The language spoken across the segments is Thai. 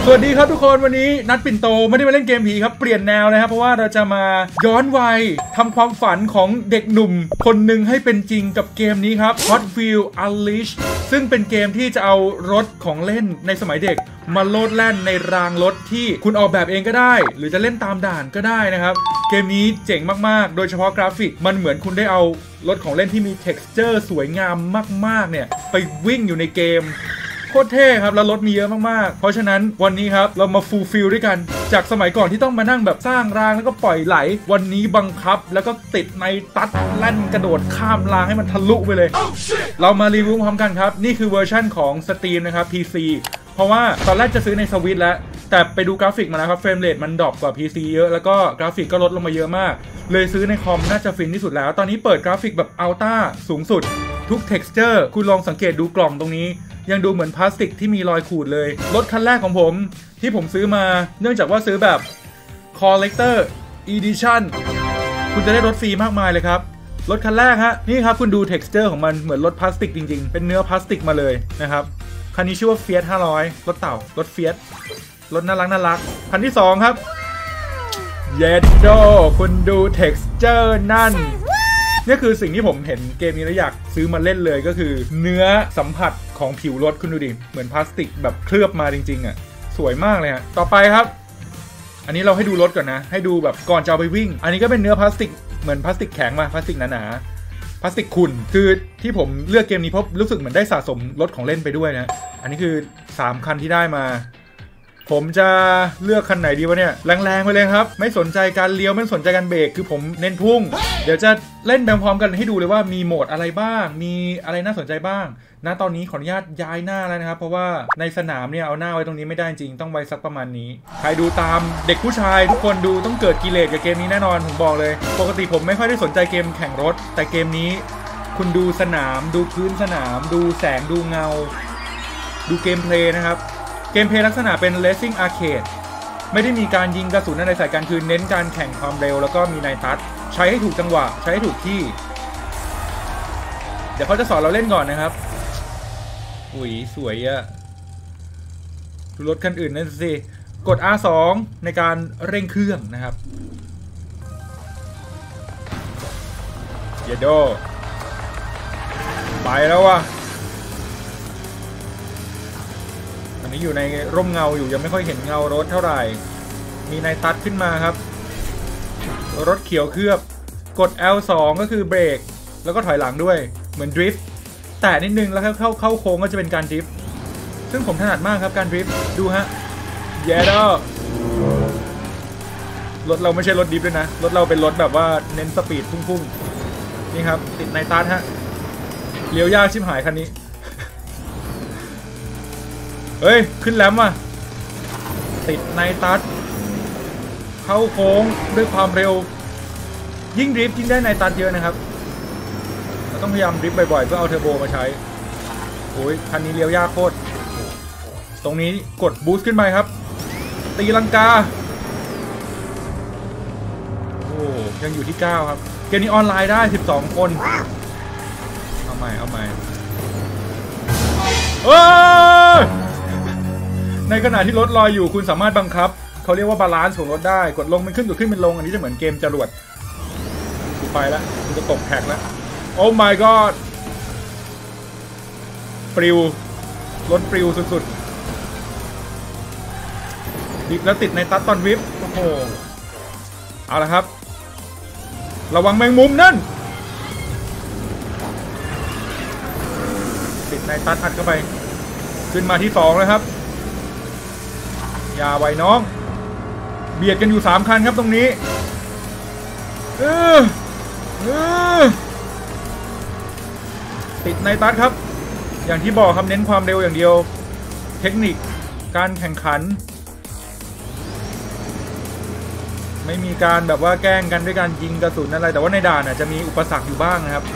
สวัสดีครับทุกคนวันนี้นัดปิ่นโตไม่ได้มาเล่นเกมผีครับเปลี่ยนแนวนะครับเพราะว่าเราจะมาย้อนวัยทำความฝันของเด็กหนุ่มคนหนึ่งให้เป็นจริงกับเกมนี้ครับ Hot Wheels Unleashed ซึ่งเป็นเกมที่จะเอารถของเล่นในสมัยเด็กมาโลดแล่นในรางรถที่คุณออกแบบเองก็ได้หรือจะเล่นตามด่านก็ได้นะครับเกมนี้เจ๋งมากๆโดยเฉพาะกราฟิกมันเหมือนคุณได้เอารถของเล่นที่มี texture สวยงามมากๆเนี่ยไปวิ่งอยู่ในเกมโคตรเท่ครับแล้วรถมีเยอะมากๆเพราะฉะนั้นวันนี้ครับเรามาฟูลฟิลด้วยกันจากสมัยก่อนที่ต้องมานั่งแบบสร้างรางแล้วก็ปล่อยไหลวันนี้บังคับแล้วก็ติดในตัดแล่นกระโดดข้ามรางให้มันทะลุไปเลย เรามารีวิวพร้อมกันครับนี่คือเวอร์ชั่นของ Steam นะครับ PC เพราะว่าตอนแรกจะซื้อในสวิตช์แล้วแต่ไปดูกราฟิกมาแล้วครับเฟรมเรทมันดรอปกว่า PC เยอะแล้วก็กราฟิกก็ลดลงมาเยอะมากเลยซื้อในคอมน่าจะฟินที่สุดแล้วตอนนี้เปิดกราฟิกแบบอัลต้าสูงสุดทุก texture คุณลองสังเกตดูกล่องตรงนี้ยังดูเหมือนพลาสติกที่มีรอยขูดเลยรถคันแรกของผมที่ผมซื้อมาเนื่องจากว่าซื้อแบบ Collector Edition คุณจะได้รถฟรีมากมายเลยครับรถคันแรกฮะนี่ครับคุณดู texture ของมันเหมือนรถพลาสติกจริงๆเป็นเนื้อพลาสติกมาเลยนะครับคันนี้ชื่อว่า Fiat 500รถเต่ารถ Fiat รถน่ารักคันที่2ครับเยดโดคุณดู texture นั่นนี่คือสิ่งที่ผมเห็นเกมนี้แล้วอยากซื้อมาเล่นเลยก็คือเนื้อสัมผัสของผิวรถคุณดูดิเหมือนพลาสติกแบบเคลือบมาจริงๆอ่ะสวยมากเลยฮะต่อไปครับอันนี้เราให้ดูรถก่อนนะให้ดูแบบก่อนจะเอาไปวิ่งอันนี้ก็เป็นเนื้อพลาสติกเหมือนพลาสติกแข็งมาพลาสติกหนาๆพลาสติกขุ่นคือที่ผมเลือกเกมนี้เพราะรู้สึกเหมือนได้สะสมรถของเล่นไปด้วยนะอันนี้คือ3คันที่ได้มาผมจะเลือกคันไหนดีวะเนี่ยแรงๆไปเลยครับไม่สนใจการเลี้ยวไม่สนใจการเบรกคือผมเน้นพุ่งเดี๋ยวจะเล่นแบบพร้อมกันให้ดูเลยว่ามีโหมดอะไรบ้างมีอะไรน่าสนใจบ้างณตอนนี้ขออนุญาตย้ายหน้าแล้วนะครับเพราะว่าในสนามเนี่ยเอาหน้าไว้ตรงนี้ไม่ได้จริงต้องไว้สักประมาณนี้ใครดูตามเด็กผู้ชายทุกคนดูต้องเกิดกิเลสกับเกมนี้แน่นอนผมบอกเลยปกติผมไม่ค่อยได้สนใจเกมแข่งรถแต่เกมนี้คุณดูสนามดูพื้นสนามดูแสงดูเงาดูเกมเพลย์นะครับเกมเพลย์ลักษณะเป็น Racing Arcade ไม่ได้มีการยิงกระสุนอะไรใส่กันคือเน้นการแข่งความเร็วแล้วก็มีไนทัชใช้ให้ถูกจังหวะใช้ให้ถูกที่เดี๋ยวเขาจะสอนเราเล่นก่อนนะครับอุ้ยสวยอะดูรถคันอื่นนั่นสิกด R2 ในการเร่งเครื่องนะครับเยโดไปแล้วว่ะอันนี้อยู่ในร่มเงาอยู่ยังไม่ค่อยเห็นเงารถเท่าไหร่มีไนทัชขึ้นมาครับรถเขียวเคลือบกด L2 ก็คือเบรกแล้วก็ถอยหลังด้วยเหมือนดริฟต์แต่นิดนึงแล้วเข้าโค้งก็จะเป็นการดริฟต์ซึ่งผมถนัดมากครับการดริฟต์ดูฮะเยดรถเราไม่ใช่รถดริฟต์ด้วยนะรถเราเป็นรถแบบว่าเน้นสปีดพุ่งๆนี่ครับติดไนทัชฮะเลี้ยวยากชิบหายคันนี้เฮ้ยขึ้นแลมว่ะติดไนทัชเข้าโค้งด้วยความเร็วยิ่งดริฟต์ยิ่งได้ไนทัชเยอะนะครับเราต้องพยายามดริฟต์บ่อยๆเพื่อเอาเทอร์โบมาใช้โอ้ยคันนี้เลี้ยวยากโคตรตรงนี้กดบูสต์ขึ้นไปครับตีลังกาโอ้ยังอยู่ที่9ครับเกมนี้ออนไลน์ได้12คนเอาใหม่ในขณะที่รถลอยอยู่คุณสามารถบังคับเขาเรียกว่าบาลานซ์ของรถได้กดลงมันขึ้นกดขึ้นเป็นลงอันนี้จะเหมือนเกมจรวดกูไปแล้วกูจะตกแท็กแล้วโอ้ my god ปลิวรถปลิวสุดๆดิบแล้วติดในตัดตอนวิปโอ้โหเอาละครับระวังแมงมุมนั่นติดในตัดอัดเข้าไปขึ้นมาที่2เลยครับอย่าไว้น้องเบียดกันอยู่3คันครับตรงนี้ติดในตัดครับอย่างที่บอกครับเน้นความเร็วอย่างเดียวเทคนิคการแข่งขันไม่มีการแบบว่าแกล้งกันด้วยการยิงกระสุนอะไรแต่ว่าในด่านจะมีอุปสรรคอยู่บ้างนะครับ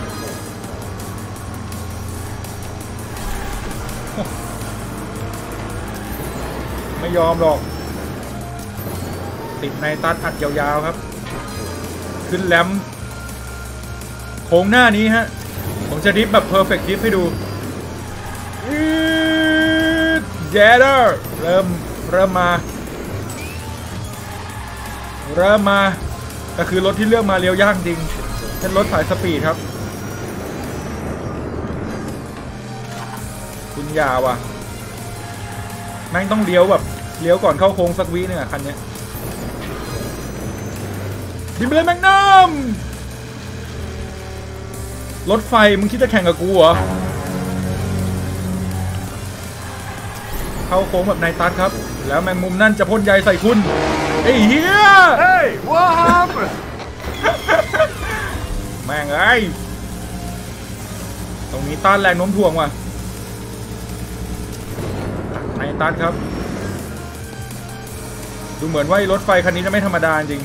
ไม่ยอมหรอกติดในตัดอัดยาวๆครับขึ้นแลมโค้งหน้านี้ฮะผมจะดริฟต์แบบ perfect drift ให้ดูเยดเริ่มเริ่มมาแต่คือรถที่เลือกมาเลี้ยวยากจริงเป็นรถสายสปีดครับคุณยาว่ะแม่งต้องเลี้ยวแบบเลี้ยวก่อนเข้าโค้งสักวิเนี่ยคันนี้บินไปเลยแมกนัมรถไฟมึงคิดจะแข่งกับกูเหรอเข้าโค้งแบบนายตัดครับแล้วแมงมุมนั่นจะพ่นใยใส่คุณไอ้เหี้ยเฮ้ยว้าวแม่งไอ้ตรงนี้ต้านแรงโน้มถ่วงว่ะนายตัดครับดูเหมือนว่ารถไฟคันนี้จะไม่ธรรมดาจริง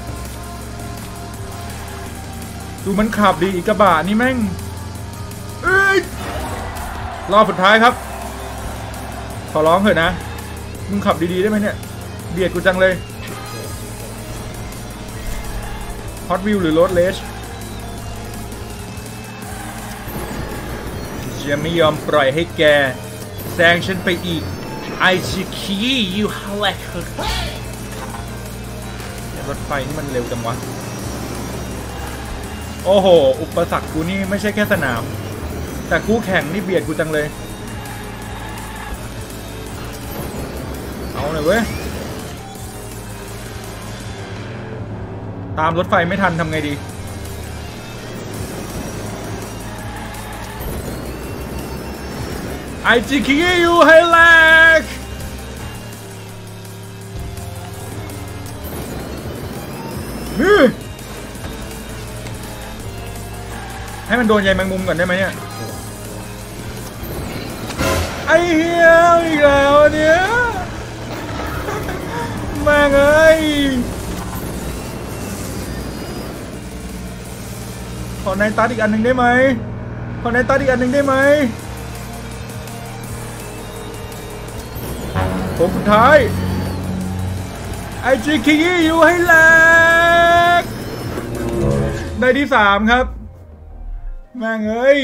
ดูมันขับดีอีกกระบะนี่แม่งรอบสุดท้ายครับขอร้องเถอะนะมึงขับดีๆได้ไหมเนี่ยเบียดกูจังเลยฮอตวิวหรือรถเลชจะไม่ยอมปล่อยให้แกแซงฉันไปอีกไอชิคียูฮาเล็กรถไฟนี่มันเร็วจังวะโอ้โหอุปสรรคกูนี่ไม่ใช่แค่สนามแต่คู่แข่งนี่เบียดกูจังเลยเอาหน่อยเว้ยตามรถไฟไม่ทันทำไงดีไอจีคิวไฮแลกให้มันโดนใยแมงมุมก่อนได้ไหมเนี่ยไอ้เหี้ยอีกแล้วเนี่ยแม่งเอ้ยขอนายตัดอีกอันหนึ่งได้ไหมขอนายตัดอีกอันหนึ่งได้ไหมผมสุดท้ายไอจีคิงอยู่ให้แหลกในที่3ครับแม่งเอ้ย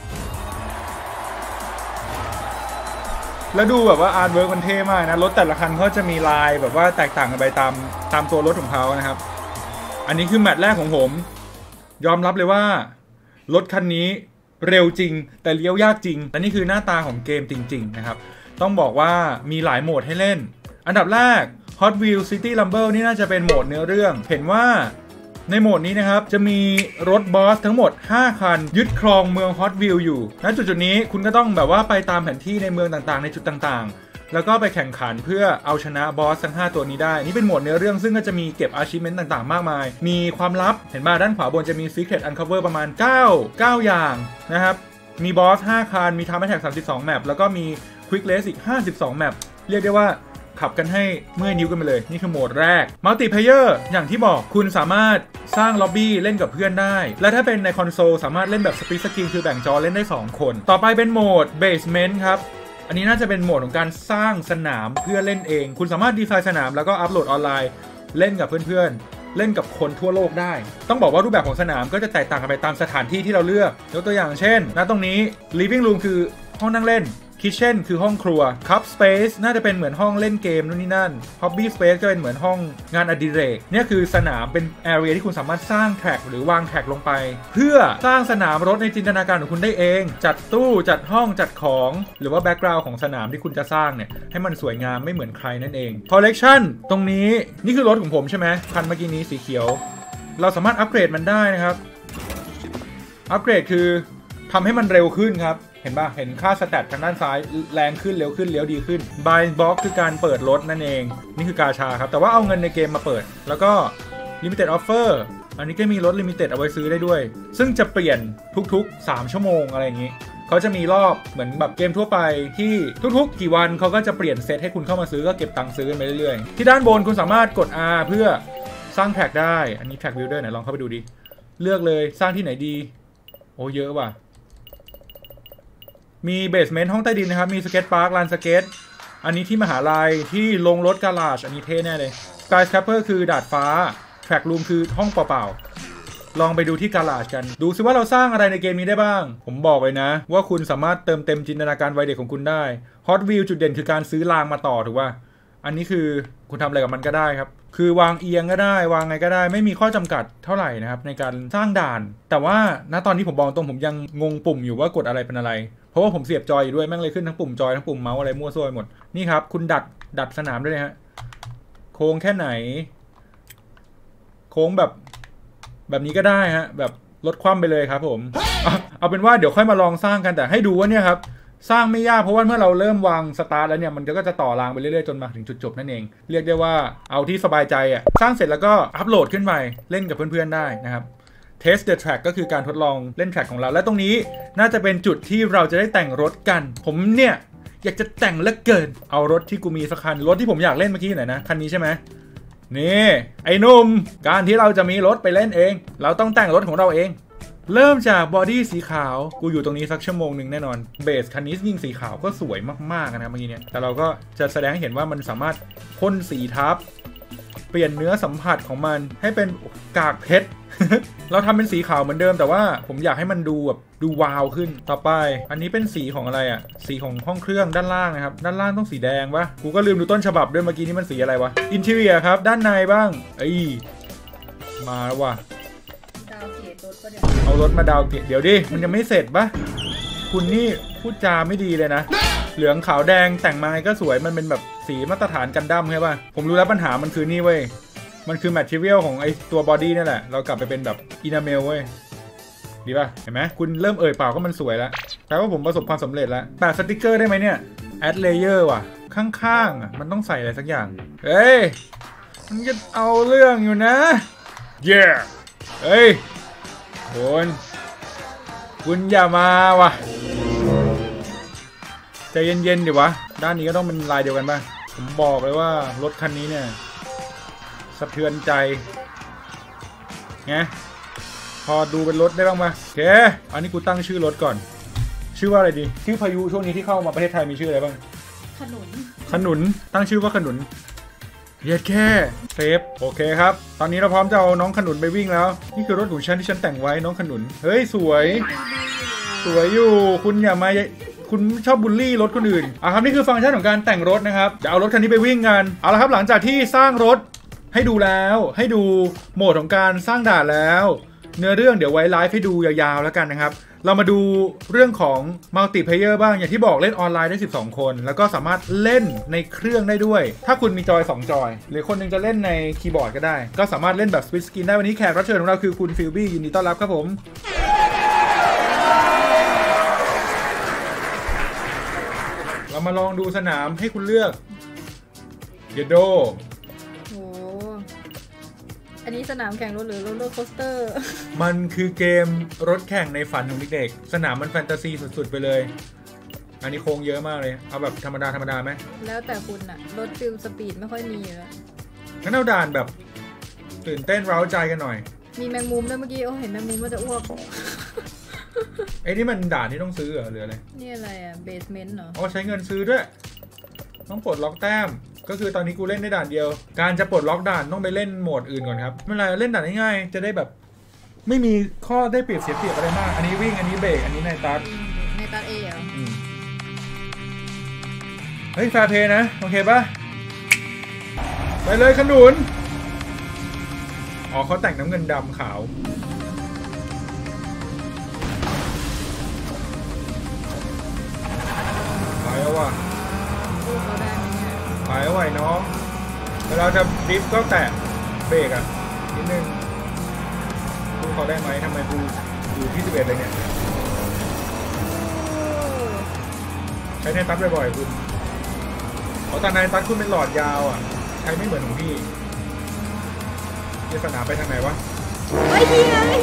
แล้วดูแบบว่าอาร์ตเวิร์กมันเท่มากนะรถแต่ละคันเขาจะมีลายแบบว่าแตกต่างกันไปตามตัวรถของเขานะครับอันนี้คือแมตช์แรกของผมยอมรับเลยว่ารถคันนี้เร็วจริงแต่เลี้ยวยากจริงแต่นี่คือหน้าตาของเกมจริงๆนะครับต้องบอกว่ามีหลายโหมดให้เล่นอันดับแรก Hot Wheels City Rumble นี่น่าจะเป็นโหมดเนื้อเรื่องเห็นว่าในโหมดนี้นะครับจะมีรถบอสทั้งหมด5คันยึดครองเมือง Hot Wheels อยู่ณจุดนี้คุณก็ต้องแบบว่าไปตามแผนที่ในเมืองต่างๆในจุดต่างๆแล้วก็ไปแข่งขันเพื่อเอาชนะบอสทั้ง5ตัวนี้ได้นี่เป็นโหมดเนื้อเรื่องซึ่งก็จะมีเก็บ achievement ต่างๆมากมายมีความลับเห็นมาด้านขวาบนจะมี Secret Uncover ประมาณ9อย่างนะครับมีบอส5คันมี Time Attack 32 แมปแล้วก็มี Quick Race อีก52 แมปเรียกได้ว่าขับกันให้เมื่อยนิ้วกันไปเลยนี่คือโหมดแรกมัลติเพลเยอร์อย่างที่บอกคุณสามารถสร้างล็อบบี้เล่นกับเพื่อนได้และถ้าเป็นในคอนโซลสามารถเล่นแบบสปลิตสกรีนคือแบ่งจอเล่นได้2คนต่อไปเป็นโหมดเบสเมนต์ครับอันนี้น่าจะเป็นโหมดของการสร้างสนามเพื่อเล่นเองคุณสามารถดีไซน์สนามแล้วก็อัปโหลดออนไลน์เล่นกับเพื่อนๆเล่นกับคนทั่วโลกได้ต้องบอกว่ารูปแบบของสนามก็จะแตกต่างกันไปตามสถานที่ที่เราเลือกยกตัวอย่างเช่นณตรงนี้ living room คือห้องนั่งเล่นKitchen คือห้องครัว Cup Space น่าจะเป็นเหมือนห้องเล่นเกมนู่นนี่นั่น Hobby Space ก็เป็นเหมือนห้องงานอดิเรกเนี่ยคือสนามเป็น area ที่คุณสามารถสร้างแทร็กหรือวางแทร็กลงไปเพื่อสร้างสนามรถในจินตนาการของคุณได้เองจัดตู้จัดห้องจัดของหรือว่าแบ็กกราวด์ของสนามที่คุณจะสร้างเนี่ยให้มันสวยงามไม่เหมือนใครนั่นเอง Collection ตรงนี้นี่คือรถของผมใช่ไหมคันเมื่อกี้นี้สีเขียวเราสามารถอัปเกรดมันได้นะครับอัปเกรดคือทำให้มันเร็วขึ้นครับเห็นป่ะเห็นค่าสแตททางด้านซ้ายแรงขึ้นเร็วขึ้นเลี้ยวดีขึ้น Buy Box คือการเปิดรถนั่นเองนี่คือกาชาครับแต่ว่าเอาเงินในเกมมาเปิดแล้วก็ Limited Offer อันนี้ก็มีรถ Limited เอาไว้ซื้อได้ด้วยซึ่งจะเปลี่ยนทุกๆ3ชั่วโมงอะไรอย่างนี้เขาจะมีรอบเหมือนแบบเกมทั่วไปที่ทุกๆกี่วันเขาก็จะเปลี่ยนเซตให้คุณเข้ามาซื้อก็เก็บตังค์ซื้อไปเรื่อยๆที่ด้านบนคุณสามารถกด R เพื่อสร้างแท็กได้อันนี้แท็ก Builder ไหนลองเข้าไปดูดิเลือกเลยสร้างที่ไหนดีโอ้เยอะว่ะมีเบสเมนต์ห้องใต้ดินนะครับมีสเก็ตพาร์คลานสเก็ตอันนี้ที่มหาลัยที่ลงรถกาลาจอันนี้เท่แน่เลยสกายสแคปเปอร์คือดาดฟ้าแทร็กรูมคือห้องเปล่าๆลองไปดูที่กาลาจกันดูซิว่าเราสร้างอะไรในเกมนี้ได้บ้างผมบอกเลยนะว่าคุณสามารถเติมเต็มจินตนาการวัยเด็กของคุณได้ Hot Wheels จุดเด่นคือการซื้อรางมาต่อถูกป่ะอันนี้คือคุณทำอะไรกับมันก็ได้ครับคือวางเอียงก็ได้วางไงก็ได้ไม่มีข้อจำกัดเท่าไหร่นะครับในการสร้างด่านแต่ว่าณตอนนี้ผมบอกตรงผมยังงงปุ่มอยู่ว่ากดอะไรเป็นอะไรเพราะว่าผมเสียบจอยอยู่ด้วยแม่งเลยขึ้นทั้งปุ่มจอยทั้งปุ่มเมาส์อะไรมั่วซั่วไปหมดนี่ครับคุณดัดสนามด้วยนะฮะโค้งแค่ไหนโค้งแบบนี้ก็ได้ฮะแบบลดความไปเลยครับผมเอาเป็นว่าเดี๋ยวค่อยมาลองสร้างกันแต่ให้ดูว่าเนี่ยครับสร้างไม่ยากเพราะว่าเมื่อเราเริ่มวางสตาร์ทแล้วเนี่ยมันก็จะต่อรางไปเรื่อยๆจนมาถึงจุดจบนั่นเองเรียกได้ว่าเอาที่สบายใจอ่ะสร้างเสร็จแล้วก็อัปโหลดขึ้นไปเล่นกับเพื่อนๆได้นะครับ Test the track ก็คือการทดลองเล่นแทร็กของเราและตรงนี้น่าจะเป็นจุดที่เราจะได้แต่งรถกันผมเนี่ยอยากจะแต่งเหลือเกินเอารถที่กูมีสักคันรถที่ผมอยากเล่นเมื่อกี้ไหนนะคันนี้ใช่ไหมนี่ไอ้หนุ่มการที่เราจะมีรถไปเล่นเองเราต้องแต่งรถของเราเองเริ่มจากบอดี้สีขาวกูอยู่ตรงนี้สักชั่วโมงหนึ่งแน่นอนเบสคันนี้ยิ่งสีขาวก็สวยมากๆนะเมื่อกี้เนี่ยแต่เราก็จะแสดงให้เห็นว่ามันสามารถพ่นสีทับเปลี่ยนเนื้อสัมผัสของมันให้เป็นกากเพชร เราทำเป็นสีขาวเหมือนเดิมแต่ว่าผมอยากให้มันดูแบบดูวาวขึ้นต่อไปอันนี้เป็นสีของอะไรอ่ะสีของห้องเครื่องด้านล่างนะครับด้านล่างต้องสีแดงปะกูก็ลืมดูต้นฉบับด้วยเมื่อกี้นี้มันสีอะไรวะอินทีเรียครับด้านในบ้างมาแล้วว่ะเอารถมาดาวเกตเดี๋ยวดิมันยังไม่เสร็จปะคุณนี่พูดจาไม่ดีเลยนะเหลืองขาวแดงแต่งมาก็สวยมันเป็นแบบสีมาตรฐานกันดั้มใช่ป่ะผมรู้แล้วปัญหามันคือนี่เว้ยมันคือแมททีเรียลของไอตัวบอดี้นี่แหละเรากลับไปเป็นแบบอินาเมลเว้ยดีป่ะเห็นไหมคุณเริ่มเอ่ยปากก็มันสวยแล้วแปลว่าผมประสบความสำเร็จแล้วแปะสติกเกอร์ได้ไหมเนี่ยแอดเลเยอร์ว่ะข้างๆอ่ะมันต้องใส่อะไรสักอย่างเฮ้ยมันจะเอาเรื่องอยู่นะเย้เฮ้ยคุณอย่ามาว่ะใจเย็นๆดิวะด้านนี้ก็ต้องเป็นลายเดียวกันป่ะผมบอกเลยว่ารถคันนี้เนี่ยสะเทือนใจไงพอดูเป็นรถได้บ้างป่ะโอเคอันนี้กูตั้งชื่อรถก่อนชื่อว่าอะไรดีชื่อพายุช่วงนี้ที่เข้ามาประเทศไทยมีชื่ออะไรบ้างขนุนตั้งชื่อว่าขนุนเย็ดแค่เซฟโอเคครับตอนนี้เราพร้อมจะเอาน้องขนุนไปวิ่งแล้วนี่คือรถของฉันที่ฉันแต่งไว้น้องขนุนเฮ้ยสวยอยู่คุณอย่ามาคุณชอบบูลลี่รถคนอื่นครับนี่คือฟังก์ชันของการแต่งรถนะครับจะเอารถคันนี้ไปวิ่งกันเอาละครับหลังจากที่สร้างรถให้ดูแล้วให้ดูโหมดของการสร้างด่านแล้วเนื้อเรื่องเดี๋ยวไว้ไลฟ์ให้ดูยาวๆแล้วกันนะครับเรามาดูเรื่องของมัลติเพลเยอร์บ้างอย่างที่บอกเล่นออนไลน์ได้12คนแล้วก็สามารถเล่นในเครื่องได้ด้วยถ้าคุณมีจอย2จอยหรือคนนึงจะเล่นในคีย์บอร์ดก็ได้ก็สามารถเล่นแบบสวิตช์สกรีนได้วันนี้แขกรับเชิญของเราคือคุณฟิลบี้ยินดีต้อนรับครับผมเรามาลองดูสนามให้คุณเลือกเยโดโอ้อันนี้สนามแข่งรถหรือโรลเลอร์โคสเตอร์มันคือเกมรถแข่งในฝันของเด็กๆสนามมันแฟนตาซีสุดๆไปเลยอันนี้โค้งเยอะมากเลยเอาแบบธรรมดาไหมแล้วแต่คุณอะรถฟิลสปีดไม่ค่อยมีอยู่แล้วงั้นเอาด่านแบบตื่นเต้นเร้าใจกันหน่อยมีแมงมุมด้วยเมื่อกี้เห็นแมงมุมว่าจะอ้วกไอ้นี่มันด่านที่ต้องซื้อหรืออะไรนี่อะไรอะเบสเมนต์เหรอใช้เงินซื้อด้วยต้องปลดล็อกแต้มก็คือตอนนี้กูเล่นได้ด่านเดียวการจะปลดล็อกด่านต้องไปเล่นโหมดอื่นก่อนครับไม่เป็นไรเล่นด่านง่ายๆจะได้แบบไม่มีข้อได้เปรียบเสียเปรียบอะไรมากอันนี้วิ่งอันนี้เบรกอันนี้ในตัดเอเหรอเฮ้ยแฟร์เพย์นะโอเคป่ะไปเลยขนุนเขาแต่งน้ำเงินดำขาวไปแล้วว่ะไปแล้วไหวน้องเวลาจะดริฟต์ก็แตะเบรกอ่ะนิดนึงดูเขาได้ไหมทำไมกูอยู่ที่11เลยเนี่ยใช้ในตัดบ่อยๆคุณตอนในตัดคุณเป็นหลอดยาวอ่ะใช้ไม่เหมือนของพี่สนามไปทางไหนวะไม่ดีเลย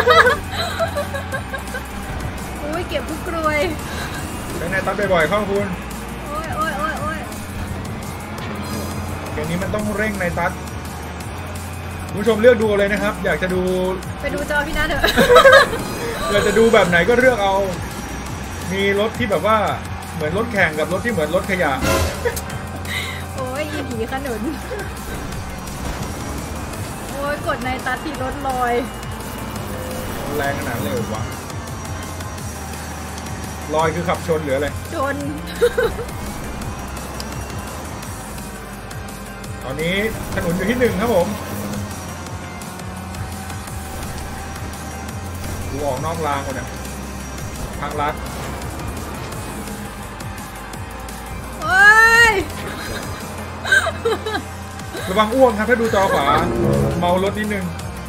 โอ้ยเก็บทุกกรวยใช้ในตัดบ่อยๆเข้าคุณโอ้ยเกมนี้มันต้องเร่งในตัดผู้ชมเลือกดูเลยนะครับอยากจะดูไปดูจอพี่นัทเถอะอยากจะดูแบบไหนก็เลือกเอามีรถที่แบบว่าเหมือนรถแข่งกับรถที่เหมือนรถขยะโอ้ยอีผีขนุนโอ้ยกดในตัดที่รถลอยแรงขนาดเลยวะลอยคือขับชนหรืออะไรชนตอนนี้ขนุนอยู่ที่1ครับผมดูออกนอกรางหมดเนี่ยทางลัดโอ้ยระวังอ้วกครับถ้าดูจอขวาเมารถนิดนึง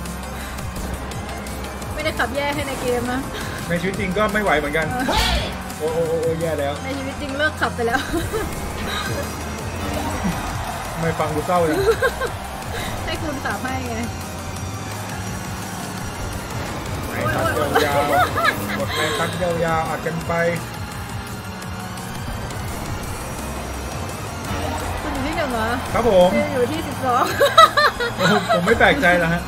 ไม่ได้ขับแย่ให้ในเกมนะในชีวิตจริงก็ไม่ไหวเหมือนกันโอ้แย่แล้วในชีวิตจริงเลิกขับไปแล้วไม่ฟังดูเศร้าเลยให้คุณขับให้ไงไหนตัดยาวๆหมดแรงตัดยาวๆอัดกันไปคุณอยู่ที่1เหรอครับผมอยู่ที่12 ผมไม่แปลกใจแล้วฮะ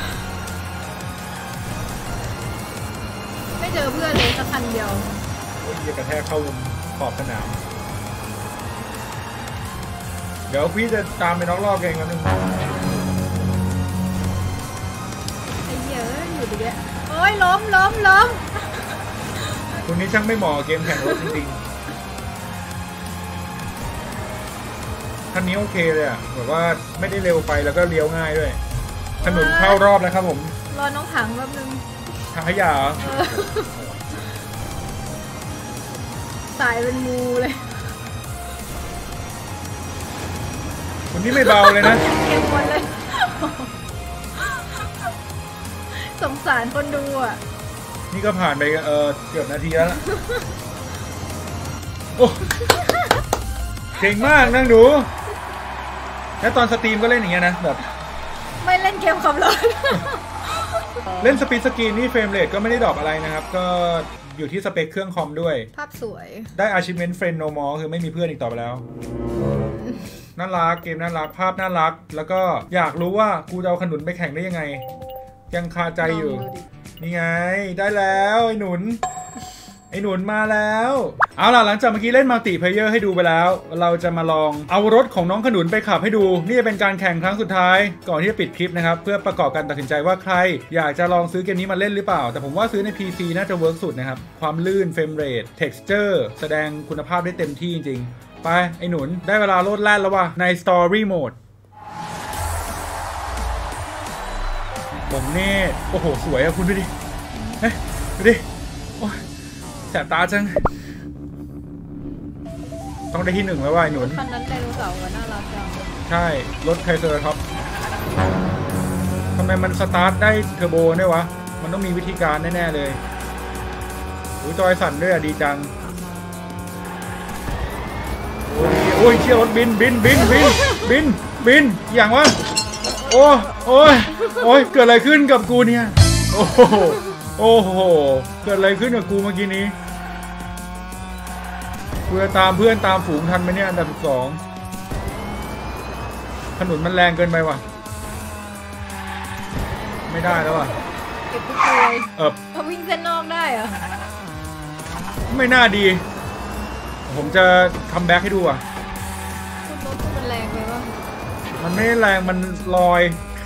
ไม่เจอเพื่อนเลยสักคันเดียวจะกระแทกเข้าขอบสนามเดี๋ยวพี่จะตามไปน็อกรอบเองกันนึงไอ้เหี้ยอยู่ดีแกโอ้ยล้มคุณนี้ช่างไม่เหมาะเกมแข่งรถจริงๆคันนี้โอเคเลยอ่ะแบบว่าไม่ได้เร็วไปแล้วก็เลี้ยวง่ายด้วยถนนเข้ารอบแล้วครับผมรอน้องถังแป๊บนึงถังขยะสายเป็นงูเลยคุณนี่ไม่เบาเลยนะเก็บหมดเลยสงสารคนดูอ่ะนี่ก็ผ่านไปเกือบนาทีแล้วล่ะโอ้เก่งมากนั่งดูแล้วตอนสตรีมก็เล่นอย่างเงี้ยนะแบบไม่เล่นเกมขับรถเล่นสปีดสกรีนนี่เฟรมเรทก็ไม่ได้ดรอปอะไรนะครับก็อยู่ที่สเปคเครื่องคอมด้วยภาพสวยได้ achievement friend no more คือไม่มีเพื่อนอีกต่อไปแล้วน่ารักเกมน่ารักภาพน่ารักแล้วก็อยากรู้ว่ากูจะเอาขนุนไปแข่งได้ยังไงยังคาใจอยู่นี่ไงได้แล้วไอ้หนุนมาแล้วเอาล่ะหลังจากเมื่อกี้เล่นมัลติเพลเยอร์ให้ดูไปแล้วเราจะมาลองเอารถของน้องขนุนไปขับให้ดูนี่จะเป็นการแข่งครั้งสุดท้ายก่อนที่จะปิดคลิปนะครับเพื่อประกอบการตัดสินใจว่าใครอยากจะลองซื้อเกมนี้มาเล่นหรือเปล่าแต่ผมว่าซื้อใน PC น่าจะเวิร์กสุดนะครับความลื่นเฟรมเรท texture แสดงคุณภาพได้เต็มที่จริงๆไปไอ้หนุนได้เวลาโลดแล่นแล้วว่ะใน Story Mode ผมนี่โอ้โหสวยอะคุณดูดิเฮ้ยดูดิโอ้ยแสบตาจังต้องได้ที่1แล้วว่ะไอ้หนุนคันนั้นไดโนเสาร์น่ารักจังใช่รถไทเซอร์ท็อปทำไมมันสตาร์ทได้เทอร์โบเนี่ยวะมันต้องมีวิธีการแน่ๆเลยอุ้ยจอยสั่นด้วยอะดีจังโอ้ยเชี่ยรถบินอย่างวะโอ้ยเกิดอะไรขึ้นกับกูเนี่ยโอ้โหเกิดอะไรขึ้นกับกูเมื่อกี้นี้กูจะตามเพื่อนตามฝูงทันไหมเนี่ยอันดับ2ถนนมันแรงเกินไปว่ะไม่ได้แล้วว่ะเก็บทุกตัวเขาวิ่งเส้นนอกได้เหรอไม่น่าดีผมจะคัมแบ็กให้ดูอ่ะรถมันแรงไปวะมันไม่แรงมันลอย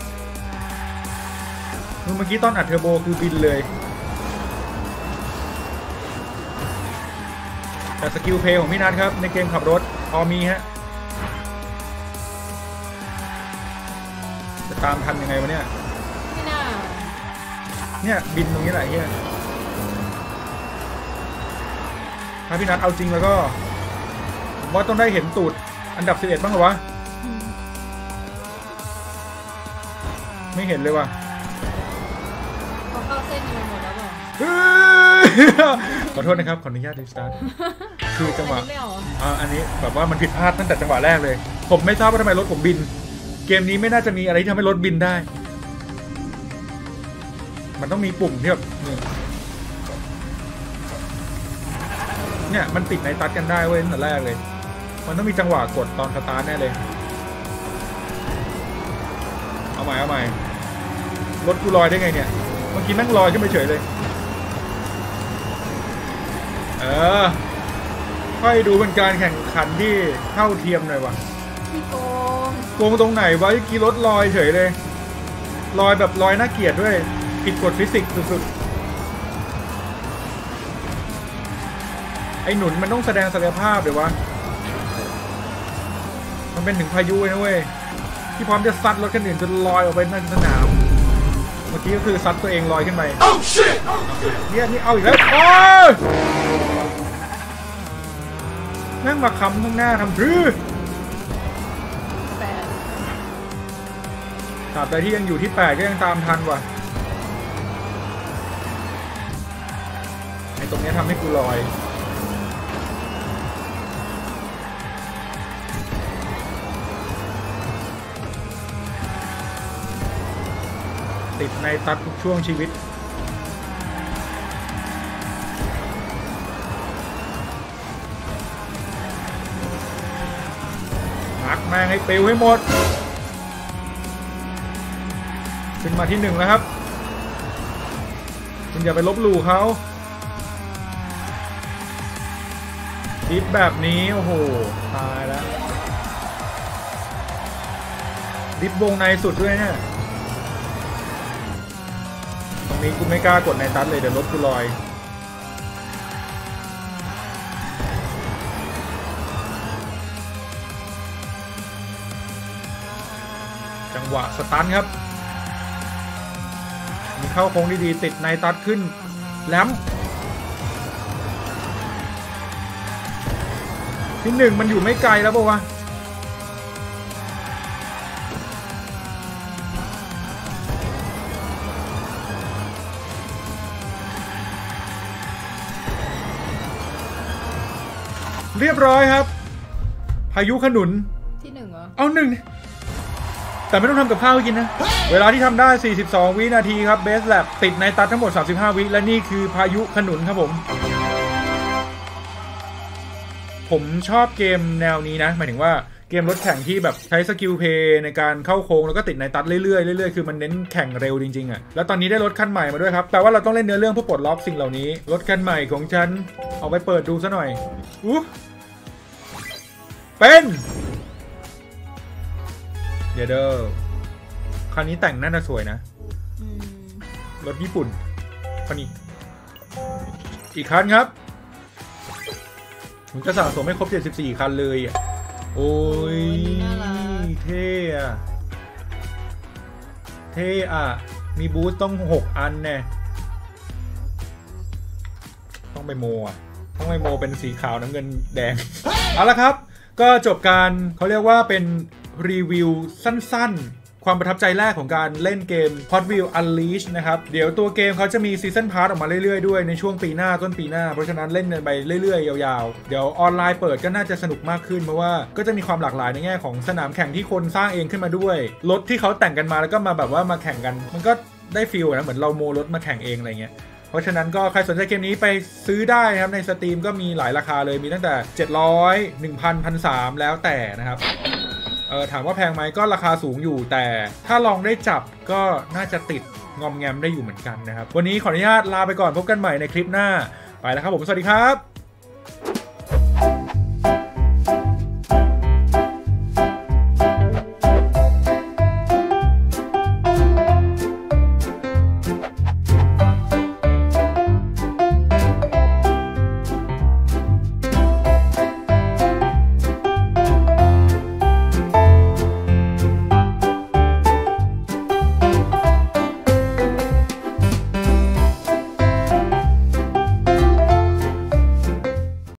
เมื่อกี้ตอนอัดเทอร์โบคือบินเลยแต่สกิลเพย์ของพี่นัทครับในเกมขับรถพอมีฮะจะตามทันยังไงวะเนี่ยไม่น่าเนี่ยบินตรงนี้แหละเฮียถ้าพี่นัทเอาจริงแล้วก็ผมว่าต้องได้เห็นตูดอันดับ11บ้างเหรอวะไม่เห็นเลยว่ะเข้าเส้นไปหมดแล้วขอโทษนะครับขออนุญาตรีสตาร์ทคือจังหวะอันนี้แบบว่ามันผิดพลาดตั้งแต่จังหวะแรกเลยผมไม่ทราบว่าทำไมรถผมบินเกมนี้ไม่น่าจะมีอะไรที่ทำให้รถบินได้มันต้องมีปุ่มที่แบบเนี่ยมันติดในตัดกันได้เว้ยตั้งแต่แรกเลยมันต้องมีจังหวะกดตอนสตาร์ทแน่เลยเอาใหม่รถกูลอยได้ไงเนี่ยเมื่อกี้นั่งลอยขึ้นไปเฉยเลยค่อยดูเป็นการแข่งขันที่เท่าเทียมหน่อยวะพี่โกงตรงไหนวะเมื่อกี้รถลอยเฉยเลยลอยแบบลอยน่าเกลียดด้วยผิดกฎฟิสิกส์สุดๆไอ้หนุนมันต้องแสดงศักยภาพเดี๋ยววะมันเป็นถึงพายุนะเว้ยที่พร้อมจะซัดรถคันอื่นจนลอยออกไปนอกสนามเมื่อกี้ก็คือซัดตัวเองลอยขึ้นไปเนี่ยนี่เอาอีกแล้วโอ้ยนั่งมาคำข้างหน้าทำรือตราบใดที่ยังอยู่ที่8ก็ยังตามทันว่ะไอ้ตรงนี้ทำให้กูลอยติดในตัดทุกช่วงชีวิตมักแม่งให้ปิวให้หมดขึ้นมาที่1แล้วครับคุณอย่าไปลบหลู่เขาดิฟแบบนี้โอ้โหตายแล้วดิฟวงในสุดด้วยเนี่ยตรงนี้กูไม่กล้ากดในตัดเลยเดี๋ยวรถกูลอยจังหวะสตันครับมีเข้าโค้งดีๆติดในตัดขึ้นแหลมที่1มันอยู่ไม่ไกลแล้วป่าววะเรียบร้อยครับพายุขนุนที่1เหรอเอา1แต่ไม่ต้องทำกับข้าวกินนะเวลาที่ทำได้42วินาทีครับเบสแลบติดในตัดทั้งหมด35วิและนี่คือพายุขนุนครับผมชอบเกมแนวนี้นะหมายถึงว่าเกมรถแข่งที่แบบใช้สกิลเพย์ในการเข้าโค้งแล้วก็ติดในตัดเรื่อยๆคือมันเน้นแข่งเร็วจริงๆอ่ะแล้วตอนนี้ได้รถคันใหม่มาด้วยครับแต่ว่าเราต้องเล่นเนื้อเรื่องเพื่อปลดล็อกสิ่งเหล่านี้รถคันใหม่ของฉันเอาไปเปิดดูซะหน่อยเป็นเดี๋ยวคันนี้แต่งน่าจะสวยนะรถญี่ปุ่นคันนี้อีกคันครับมันจะสะสมไม่ครบ74คันเลยอ่ะโอ้ยเท่อะมีบูสต์ต้อง6อันแน่ต้องไปโมอ่ะต้องไปโมเป็นสีขาวน้ำเงินแดง เอาละครับก็จบการเขาเรียกว่าเป็นรีวิวสั้นๆความประทับใจแรกของการเล่นเกม Hot Wheels Unleashed นะครับเดี๋ยวตัวเกมเขาจะมีซีซั่นพาร์ทออกมาเรื่อยๆด้วยในช่วงปีหน้าต้นปีหน้าเพราะฉะนั้นเล่นกันไปเรื่อยๆยาวๆเดี๋ยวออนไลน์เปิดก็น่าจะสนุกมากขึ้นเพราะว่าก็จะมีความหลากหลายในแง่ของสนามแข่งที่คนสร้างเองขึ้นมาด้วยรถที่เขาแต่งกันมาแล้วก็มาแบบว่ามาแข่งกันมันก็ได้ฟีลนะเหมือนเราโมรถมาแข่งเองอะไรเงี้ยเพราะฉะนั้นก็ใครสนใจเกมนี้ไปซื้อได้นะครับในสตรีมก็มีหลายราคาเลยมีตั้งแต่700 1,000 1,300แล้วแต่นะครับถามว่าแพงไหมก็ราคาสูงอยู่แต่ถ้าลองได้จับก็น่าจะติดงอมแงมได้อยู่เหมือนกันนะครับวันนี้ขออนุญาตลาไปก่อนพบกันใหม่ในคลิปหน้าไปแล้วครับผมสวัสดีครับ